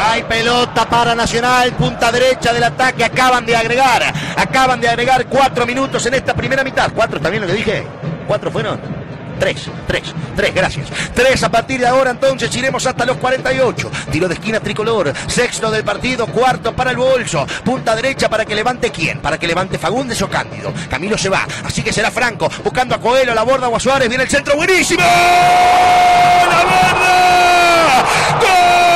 Hay pelota para Nacional, punta derecha del ataque. Acaban de agregar 4 minutos en esta primera mitad. ¿4 está bien lo que dije? ¿4 fueron? 3, gracias. 3 a partir de ahora, entonces iremos hasta los 48. Tiro de esquina tricolor, sexto del partido, cuarto para el bolso. Punta derecha para que levante ¿quién? Para que levante Fagundes o Cándido. Camilo se va, así que será Franco, buscando a Coelho, la borda o a Suárez. Viene el centro, buenísimo. ¡La borda! ¡Gol!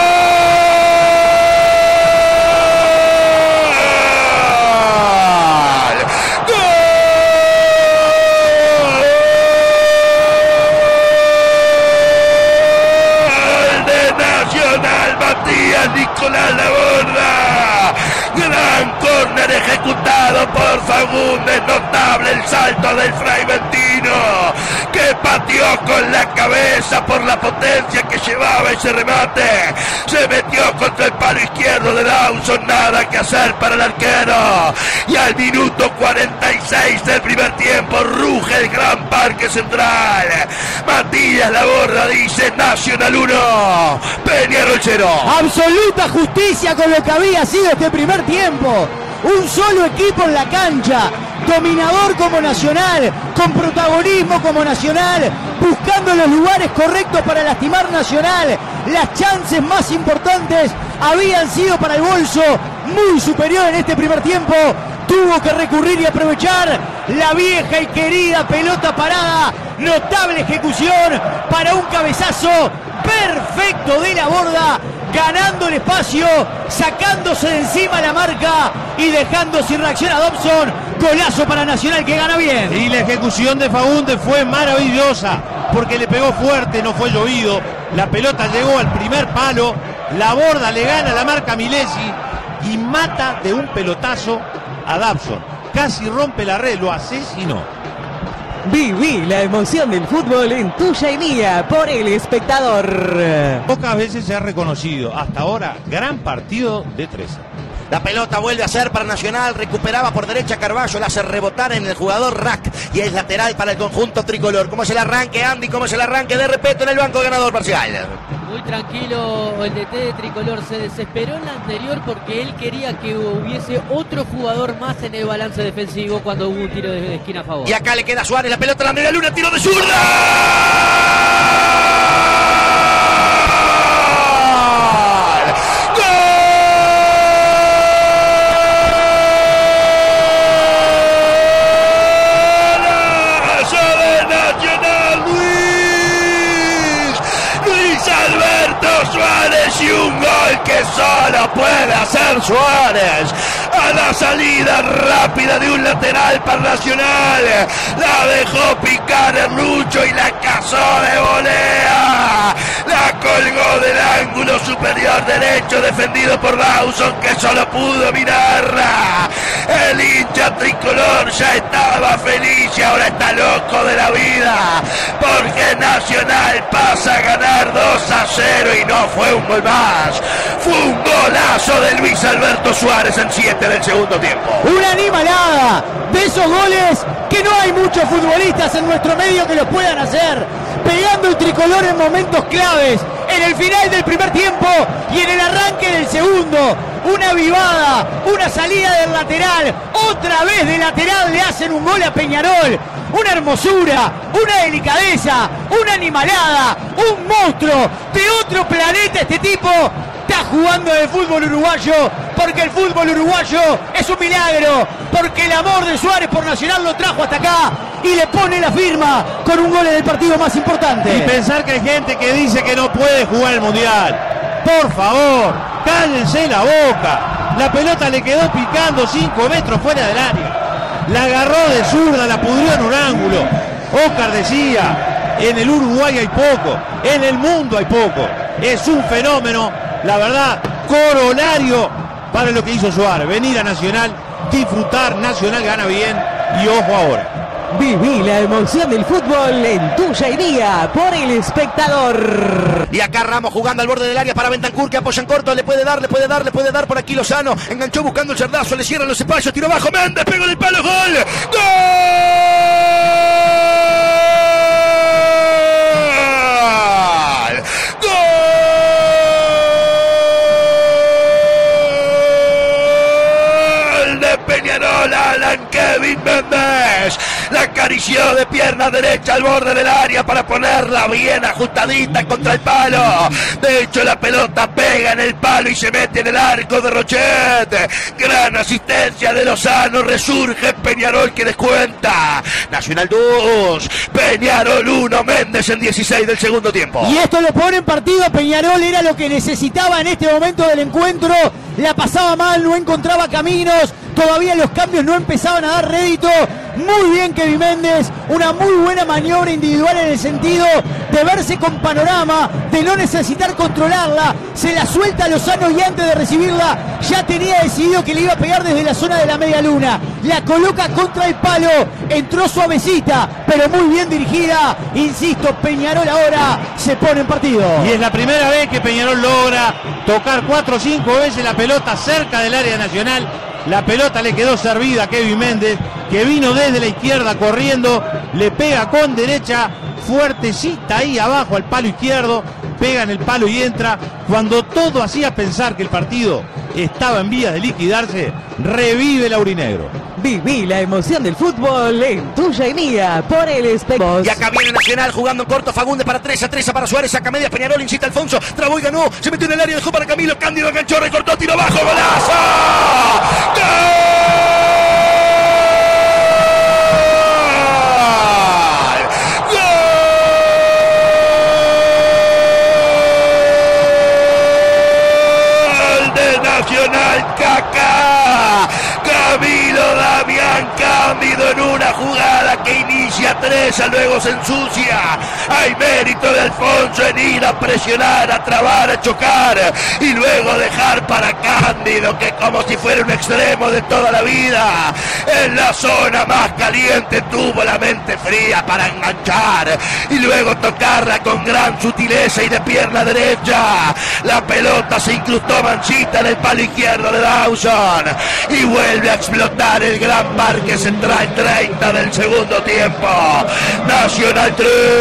Nicolás Laborda, gran córner ejecutado por Fagundes, notable el salto del Fraiventino, que pateó con la cabeza por la potencia que llevaba ese remate, se metió contra el palo izquierdo de Dawson, nada que hacer para el arquero, y al minuto 46 del primer tiempo ruge el gran Parque Central. Matías Laborda dice: Nacional 1, Peñarol 0. Absoluta justicia con lo que había sido este primer tiempo. Un solo equipo en la cancha, dominador como Nacional, con protagonismo como Nacional, buscando los lugares correctos para lastimar Nacional. Las chances más importantes habían sido para el bolso, muy superior en este primer tiempo. Tuvo que recurrir y aprovechar la vieja y querida pelota parada. Notable ejecución para un cabezazo perfecto de Laborda, ganando el espacio, sacándose de encima la marca y dejando sin reacción a Dobson. Golazo para Nacional, que gana bien. Y la ejecución de Fagundes fue maravillosa, porque le pegó fuerte, no fue llovido. La pelota llegó al primer palo, Laborda le gana la marca a Milesi y mata de un pelotazo a Dobson. Casi rompe la red, lo asesinó. Viví la emoción del fútbol en tuya y mía por El Espectador. Pocas veces se ha reconocido hasta ahora gran partido de 13. La pelota vuelve a ser para Nacional, recuperaba por derecha Carballo, la hace rebotar en el jugador Rack y es lateral para el conjunto tricolor. ¿Cómo es el arranque, Andy? ¿Cómo es el arranque de Repeto en el banco ganador parcial? Muy tranquilo el DT de tricolor, se desesperó en la anterior porque él quería que hubiese otro jugador más en el balance defensivo cuando hubo un tiro de esquina a favor. Y acá le queda Suárez, la pelota a la media luna, tiro de zurda. Suárez y un gol que solo puede hacer Suárez a la salida rápida de un lateral para Nacional. La dejó picar el Rucho y la cazó de volea. La colgó del ángulo superior derecho defendido por Dawson, que solo pudo mirarla. El hincha tricolor ya estaba feliz y ahora está loco de la vida, porque Nacional pasa a ganar 2-0 y no fue un gol más. Fue un golazo de Luis Alberto Suárez en 7 del segundo tiempo. Una animalada de esos goles que no hay muchos futbolistas en nuestro medio que los puedan hacer, pegando el tricolor en momentos claves, en el final del primer tiempo y en el arranque del segundo. Una avivada, una salida del lateral, otra vez de lateral le hacen un gol a Peñarol. Una hermosura, una delicadeza, una animalada, un monstruo de otro planeta. Este tipo está jugando en el fútbol uruguayo, porque el fútbol uruguayo es un milagro, porque el amor de Suárez por Nacional lo trajo hasta acá y le pone la firma con un gol en el partido más importante. Y pensar que hay gente que dice que no puede jugar el Mundial. Por favor, cállense la boca. La pelota le quedó picando 5 metros fuera del área. La agarró de zurda, la pudrió en un ángulo. Oscar decía, en el Uruguay hay poco, en el mundo hay poco. Es un fenómeno, la verdad, corolario para lo que hizo Suárez. Venir a Nacional, disfrutar, Nacional gana bien y ojo ahora. Viví la emoción del fútbol en tuya y mía por El Espectador. Y acá Ramos jugando al borde del área para Bentancur, que apoya en corto, le puede dar por aquí Lozano, enganchó buscando el cerdazo, le cierran los cepallos, tiro bajo, Méndez, pegó del palo, gol, ¡gol! ¡Gol! acarició de pierna derecha al borde del área para ponerla bien ajustadita contra el palo. De hecho, la pelota pega en el palo y se mete en el arco de Rochet. Gran asistencia de Lozano, resurge Peñarol que descuenta. Nacional 2, Peñarol 1, Méndez en 16 del segundo tiempo. Y esto lo pone en partido. Peñarol era lo que necesitaba en este momento del encuentro. La pasaba mal, no encontraba caminos. Todavía los cambios no empezaban a dar rédito. Muy bien Kevin Méndez, una muy buena maniobra individual en el sentido de verse con panorama, de no necesitar controlarla. Se la suelta a Lozano y antes de recibirla ya tenía decidido que le iba a pegar desde la zona de la media luna. La coloca contra el palo, entró suavecita, pero muy bien dirigida. Insisto, Peñarol ahora se pone en partido. Y es la primera vez que Peñarol logra tocar 4 o 5 veces la pelota cerca del área nacional. La pelota le quedó servida a Kevin Méndez, que vino desde la izquierda corriendo, le pega con derecha, fuertecita ahí abajo al palo izquierdo, pega en el palo y entra. Cuando todo hacía pensar que el partido estaba en vías de liquidarse, revive el aurinegro. Viví la emoción del fútbol en tuya y mía por el espectador. Y acá viene Nacional jugando en corto. Fagundes para Treza, Treza para Suárez, saca medias. Peñarol incita a Alfonso, trabó y ganó. Se metió en el área, dejó para Camilo. Cándido enganchó, recortó, tiro bajo, golazo. ¡Gol! De Nacional, Kaká. Camilo Damián Cándido en una jugada que inicia Treza, luego se ensucia. Hay mérito de Alfonso en ir a presionar, a trabar, a chocar y luego dejar para Cándido, que como si fuera un extremo de toda la vida, en la zona más caliente tuvo la mente fría para enganchar y luego tocarla con gran sutileza y de pierna derecha. La pelota se incrustó mansita en el palo izquierdo de Dawson y vuelve a explotar el gran parque central. 30 del segundo tiempo. Nacional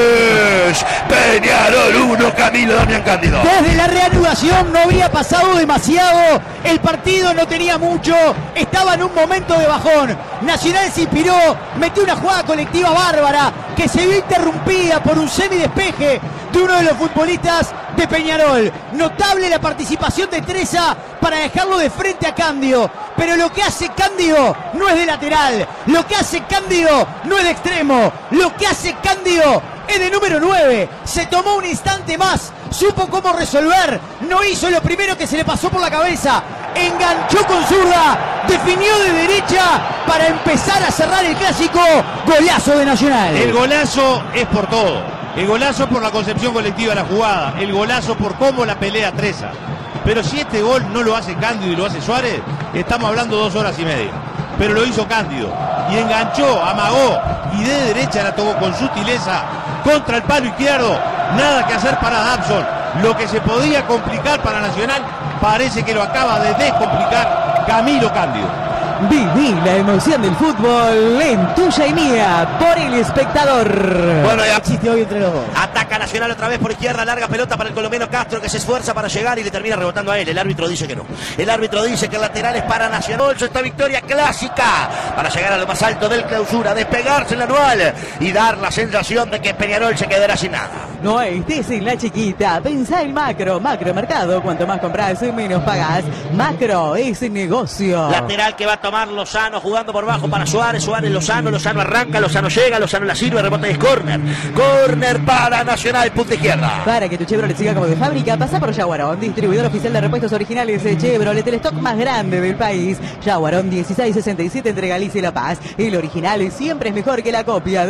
3, Peñarol 1, Camilo Damián Cándido. Desde la reanudación no había pasado demasiado, el partido no tenía mucho, estaba en un momento de bajón. Nacional se inspiró, metió una jugada colectiva bárbara que se vio interrumpida por un semidespeje de uno de los futbolistas de Peñarol. Notable la participación de Treza para dejarlo de frente a Cándido, pero lo que hace Cándido no es de lateral, lo que hace Cándido no es de extremo, lo que hace Cándido es de número 9. Se tomó un instante más, supo cómo resolver, no hizo lo primero que se le pasó por la cabeza, enganchó con zurda, definió de derecha para empezar a cerrar el clásico. Golazo de Nacional. El golazo es por todo. El golazo por la concepción colectiva de la jugada, el golazo por cómo la pelea Treza. Pero si este gol no lo hace Cándido y lo hace Suárez, estamos hablando 2 horas y media. Pero lo hizo Cándido y enganchó, amagó y de derecha la tocó con sutileza contra el palo izquierdo. Nada que hacer para Dawson. Lo que se podía complicar para Nacional parece que lo acaba de descomplicar Camilo Cándido. Viví la emoción del fútbol en tuya y mía por el espectador. Bueno, ya Existe hoy entre los dos. ataca Nacional otra vez por izquierda, larga pelota para el colombiano Castro, que se esfuerza para llegar y le termina rebotando a él. El árbitro dice que no. El árbitro dice que el lateral es para Nacional. Esta victoria clásica para llegar a lo más alto del clausura, despegarse en la anual y dar la sensación de que Peñarol se quedará sin nada. No estés en la chiquita, pensá en Macro. Macro Mercado, cuanto más compras, menos pagás. Macro es negocio. Lateral que va a tomar Lozano jugando por bajo para Suárez. Suárez, Lozano arranca, Lozano llega, Lozano la sirve, rebote es córner. Córner para Nacional, punta izquierda. Para que tu Chevrolet siga como de fábrica, pasa por Yaguarón, distribuidor oficial de repuestos originales de Chevrolet, el stock más grande del país. Yaguarón 1667 entre Galicia y La Paz. El original siempre es mejor que la copia.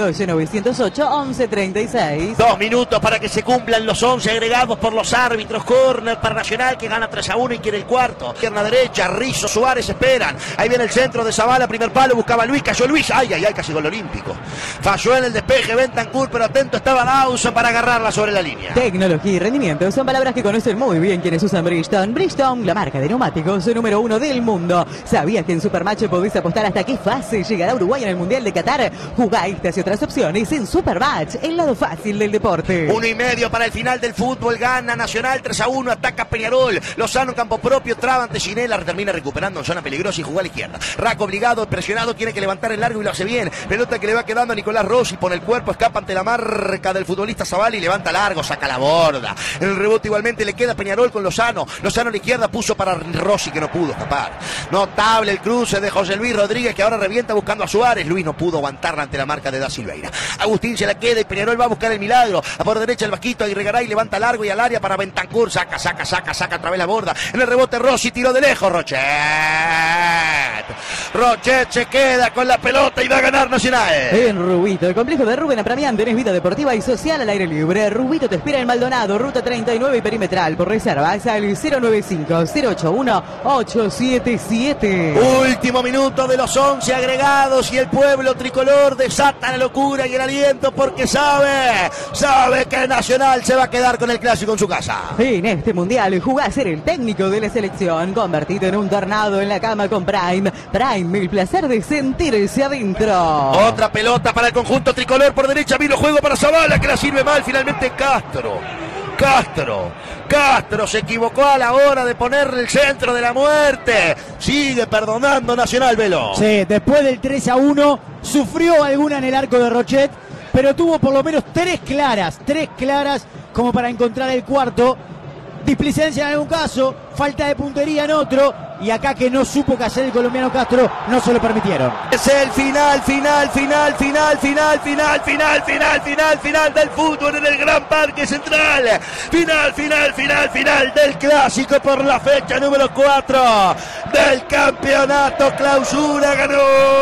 12-908-1136. 2 minutos para que se cumplan los 11 agregados por los árbitros. Córner para Nacional, que gana 3-1 y quiere el cuarto. Pierna derecha, Rizzo, Suárez esperan. Ahí viene el centro de Zavala, primer palo, buscaba Luis, cayó Luis. Ay, casi gol olímpico. Falló en el despeje Bentancur, pero atento estaba Dawson para agarrarla sobre la línea. Tecnología y rendimiento son palabras que conocen muy bien quienes usan Bridgestone. Bridgestone, la marca de neumáticos número 1 del mundo. ¿Sabías que en Supermatch podés apostar hasta qué fase llegará Uruguay en el Mundial de Qatar? Jugá estas y otras opciones en Supermatch, el lado fácil del deporte. 1:30 para el final del fútbol. Gana Nacional 3-1. Ataca Peñarol. Lozano en campo propio. Traba ante Ginela. Termina recuperando en zona peligrosa y jugó a la izquierda. Raco obligado, presionado. Tiene que levantar el largo y lo hace bien. Pelota que le va quedando a Nicolás Rossi. Pone el cuerpo. Escapa ante la marca del futbolista Zavala y levanta largo. Saca la borda. En el rebote igualmente le queda Peñarol con Lozano. Lozano a la izquierda puso para Rossi que no pudo escapar. Notable el cruce de José Luis Rodríguez que ahora revienta buscando a Suárez. Luis no pudo aguantarla ante la marca de Da Silveira. Agustín se la queda y Peñarol va a buscar el milagro. A por derecha el Vasquito, Aguirregaray levanta largo y al área para Bentancur. Saca a través la borda. En el rebote Rossi, tiró de lejos. Rochet se queda con la pelota y va a ganar Nacional. En Rubito, el complejo de Rubén Apramián, tenés vida deportiva y social al aire libre. Rubito te espera en Maldonado, ruta 39 y perimetral. Por reservas al 095-081-877. Último minuto de los 11 agregados y el pueblo tricolor desata la locura y el aliento porque sabe que Nacional se va a quedar con el clásico en su casa. En este mundial jugá a ser el técnico de la selección, convertido en un tornado en la cama con Prime. Prime, el placer de sentirse adentro. Otra pelota para el conjunto tricolor por derecha, vino juego para Zavala que la sirve mal finalmente Castro se equivocó a la hora de ponerle el centro de la muerte. Sigue perdonando Nacional, Velo. Sí, después del 3-1 sufrió alguna en el arco de Rochet, pero tuvo por lo menos tres claras como para encontrar el cuarto. Displicencia en algún caso, falta de puntería en otro, y acá que no supo qué hacer el colombiano Castro, no se lo permitieron. Es el final del fútbol en el Gran Parque Central. Final del clásico por la fecha número 4 del campeonato clausura. Ganó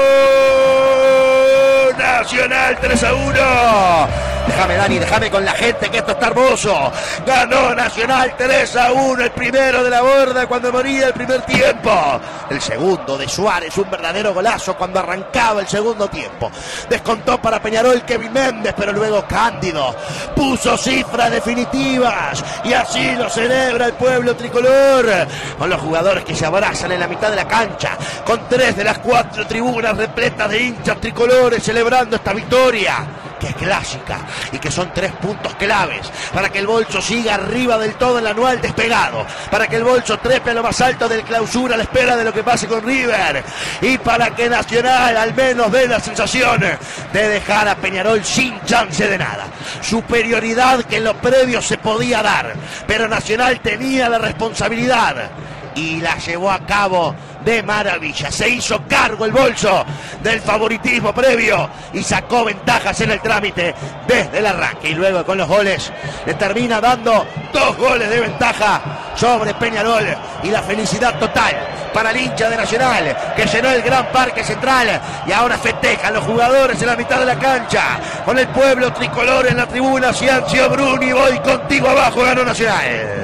Nacional 3-1. Déjame, Dani, déjame con la gente que esto está hermoso. Ganó Nacional 3-1, el primero de la borda cuando moría el primer tiempo. El segundo de Suárez, un verdadero golazo cuando arrancaba el segundo tiempo. Descontó para Peñarol Kevin Méndez, pero luego Cándido puso cifras definitivas y así lo celebra el pueblo tricolor. Con los jugadores que se abrazan en la mitad de la cancha, con 3 de las 4 tribunas repletas de hinchas tricolores celebrando esta victoria, que es clásica y que son 3 puntos claves para que el Bolso siga arriba del todo en el anual despegado, para que el Bolso trepe a lo más alto del clausura a la espera de lo que pase con River y para que Nacional al menos dé la sensación de dejar a Peñarol sin chance de nada. Superioridad que en los previos se podía dar, pero Nacional tenía la responsabilidad y la llevó a cabo de maravilla. Se hizo cargo el Bolso del favoritismo previo y sacó ventajas en el trámite desde el arranque, y luego con los goles le termina dando 2 goles de ventaja sobre Peñarol y la felicidad total para el hincha de Nacional que llenó el Gran Parque Central y ahora festejan los jugadores en la mitad de la cancha con el pueblo tricolor en la tribuna. Ciancio Bruni, voy contigo abajo, ganó Nacional.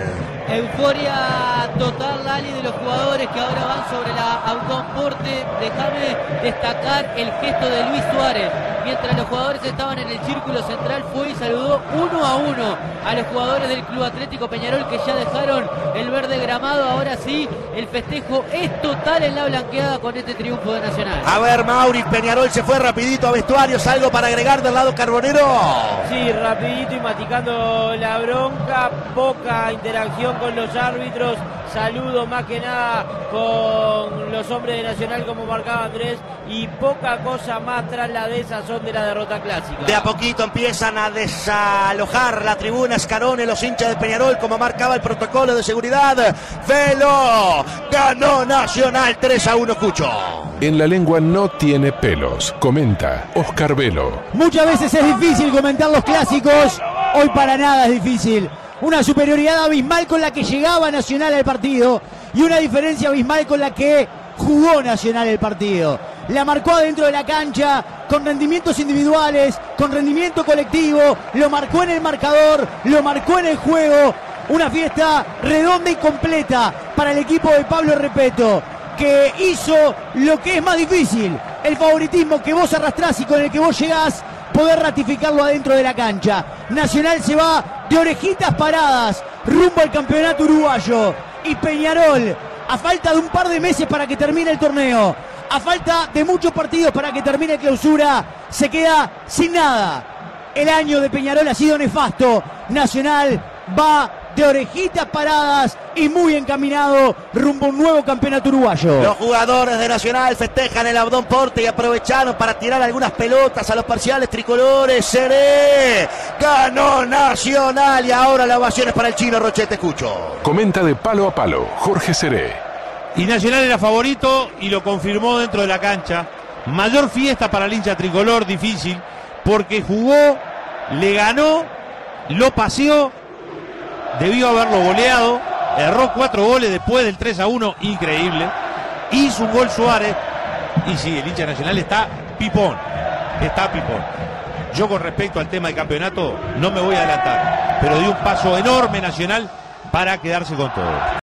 Euforia total, Lali, de los jugadores que ahora van sobre la autoporte. Déjame destacar el gesto de Luis Suárez. Mientras los jugadores estaban en el círculo central, fue y saludó 1-1 a los jugadores del Club Atlético Peñarol que ya dejaron el verde gramado. Ahora sí, el festejo es total en la blanqueada con este triunfo de Nacional. A ver, Mauri, Peñarol se fue rapidito a vestuarios. ¿Algo para agregar del lado carbonero? Sí, rapidito y maticando la bronca. Poca interacción con los árbitros, saludo más que nada con los hombres de Nacional como marcaba Andrés, y poca cosa más tras la desazón de la derrota clásica. De a poquito empiezan a desalojar la tribuna Escarone, los hinchas de Peñarol, como marcaba el protocolo de seguridad. Velo, ganó Nacional 3-1, Cucho. En la lengua no tiene pelos, comenta Oscar Velo. Muchas veces es difícil comentar los clásicos, hoy para nada es difícil. Una superioridad abismal con la que llegaba Nacional al partido y una diferencia abismal con la que jugó Nacional el partido. La marcó adentro de la cancha, con rendimientos individuales, con rendimiento colectivo, lo marcó en el marcador, lo marcó en el juego. Una fiesta redonda y completa para el equipo de Pablo Repeto, que hizo lo que es más difícil, el favoritismo que vos arrastrás y con el que vos llegás, poder ratificarlo adentro de la cancha. Nacional se va de orejitas paradas rumbo al campeonato uruguayo, y Peñarol, a falta de un par de meses para que termine el torneo, a falta de muchos partidos para que termine clausura, se queda sin nada. El año de Peñarol ha sido nefasto. Nacional va de orejitas paradas y muy encaminado rumbo a un nuevo campeonato uruguayo. Los jugadores de Nacional festejan el Abdón Porte y aprovecharon para tirar algunas pelotas a los parciales tricolores. Seré, ganó Nacional y ahora la ovación es para el chino Rochete. Escucho. Comenta de Palo a Palo, Jorge Seré. Y Nacional era favorito y lo confirmó dentro de la cancha. Mayor fiesta para el hincha tricolor, difícil, porque jugó, le ganó, lo paseó, debió haberlo goleado, erró 4 goles después del 3-1, increíble. Hizo un gol Suárez y sí, el hincha Nacional está pipón, Yo con respecto al tema del campeonato no me voy a adelantar, pero dio un paso enorme Nacional para quedarse con todo.